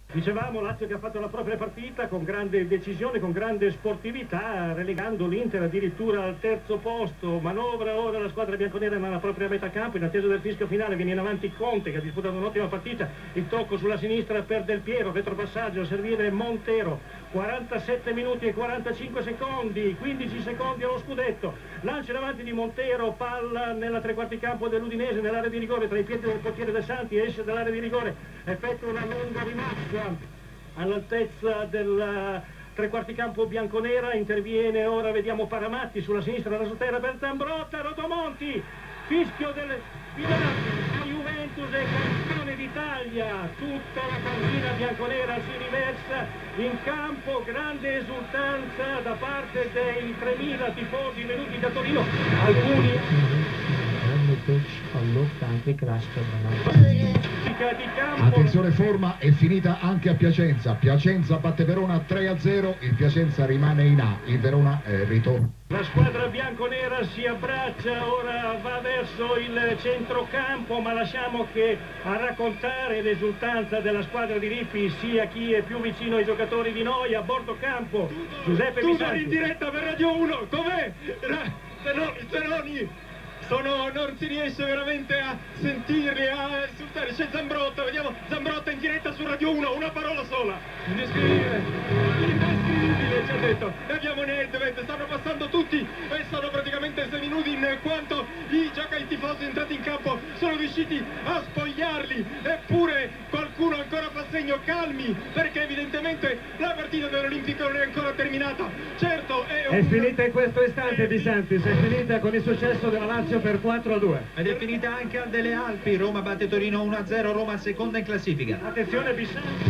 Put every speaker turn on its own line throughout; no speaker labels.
Dicevamo Lazio che ha fatto la propria partita con grande decisione, con grande sportività, relegando l'Inter addirittura al terzo posto. Manovra ora la squadra bianconera nella propria metà campo, in attesa del fischio finale. Viene in avanti Conte che ha disputato un'ottima partita, il tocco sulla sinistra per Del Piero, retropassaggio a servire Montero. 47 minuti e 45 secondi, 15 secondi allo scudetto. Lancio in avanti di Montero, palla nella tre quarti campo dell'Udinese, nell'area di rigore, tra i piedi del portiere De Santi, esce dall'area di rigore, effettua una lunga rimessa all'altezza del tre quarti campo bianconera. Interviene ora, vediamo Paramatti sulla sinistra della terra per Zambrotta, Rotomonti, fischio del finale. La Juventus è campione d'Italia, tutta la panchina bianconera si riversa in campo, grande esultanza da parte dei 3000 tifosi venuti da Torino, alcuni
Attenzione, forma è finita anche a Piacenza. Piacenza batte Verona 3-0, il Piacenza rimane in A, il Verona ritorna.
La squadra bianconera si abbraccia, ora va verso il centrocampo, ma lasciamo che a raccontare l'esultanza della squadra di Lippi sia chi è più vicino ai giocatori di noi. A bordo campo Giuseppe Bisanti.
In diretta per Radio 1, com'è? Zenoni! Non si riesce veramente a sentirli, a esultare. C'è Zambrotta, vediamo Zambrotta in diretta su Radio 1, una parola sola. Indescrivibile, ci ha detto. Ne abbiamo niente, stanno passando tutti e sono praticamente seminudi in quanto i tifosi entrati in campo sono riusciti a spogliarli, eppure qualcuno ancora fa segno calmi, perché evidentemente la partita dell'Olimpico non è ancora terminata. Certo,
è finita in questo istante, Bisanti, è finita con il successo della Lazio per 4-2.
Ed è finita anche al Delle Alpi. Roma batte Torino 1-0, Roma seconda in classifica.
Attenzione Bisanti,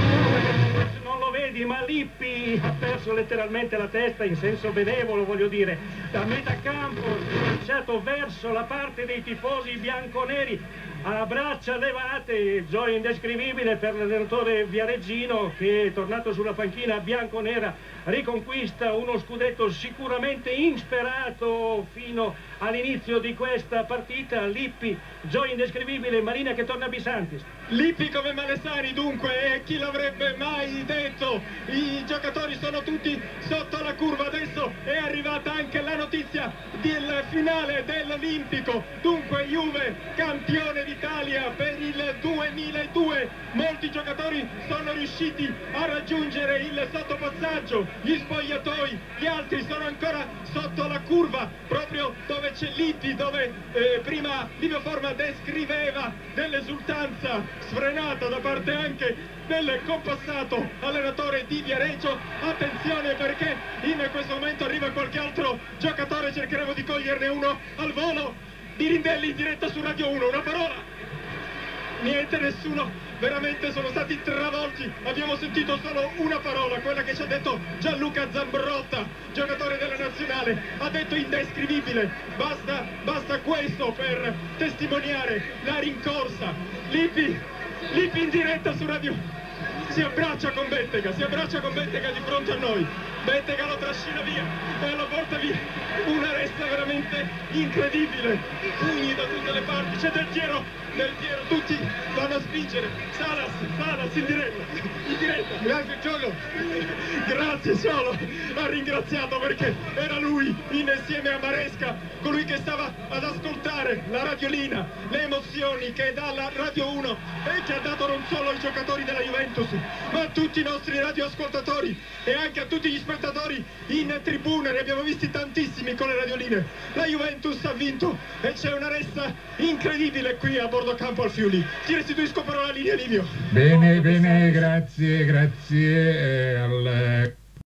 non lo vedi, ma Lippi ha perso letteralmente la testa, in senso benevolo voglio dire. Da metà campo lanciato verso la parte dei tifosi bianconeri a braccia levate, gioia indescrivibile per l'allenatore viareggino che, tornato sulla panchina bianconera, riconquista uno scudetto sicuramente insperato fino all'inizio di questa partita. Lippi, gioia indescrivibile, Marina che torna a Bisanti.
Lippi come Malesani dunque, e chi l'avrebbe mai detto? I giocatori sono tutti sotto la curva, adesso è arrivata anche la notizia del finale dell'Olimpico. Dunque Juve campione d'Italia per il 2002, molti giocatori sono riusciti a raggiungere il sottopassaggio, gli spogliatoi, gli altri sono ancora sotto la curva, proprio dove c'è Lippi, dove prima Livio Forma descriveva dell'esultanza sfrenata da parte anche del compassato allenatore di Viareggio. Attenzione, perché in questo momento arriva qualche altro giocatore, cercheremo di coglierne uno al volo. Di Rindelli in diretta su Radio 1, una parola. Niente, nessuno, veramente sono stati travolti, abbiamo sentito solo una parola, quella che ci ha detto Gianluca Zambrotta, giocatore della nazionale, ha detto indescrivibile. Basta questo per testimoniare la rincorsa. Lippi in diretta su Radio, si abbraccia con Bettega di fronte a noi. Bettega lo trascina via e lo porta via, una ressa veramente incredibile, pugni da tutte le parti, c'è Del Piero, tutti vanno a spingere. Salas in diretta, grazie Ciolo, grazie Ciolo, ha ringraziato perché era lui insieme a Maresca, colui che stava ad ascoltare la radiolina, le emozioni che dà la Radio 1 e che ha dato non solo ai giocatori della Juventus ma a tutti i nostri radioascoltatori e anche a tutti gli spettatori in tribuna. Ne abbiamo visti tantissimi con le radioline. La Juventus ha vinto e c'è una ressa incredibile qui a bordo campo al Friuli. Ti restituisco però la linea, Livio.
Bene, grazie al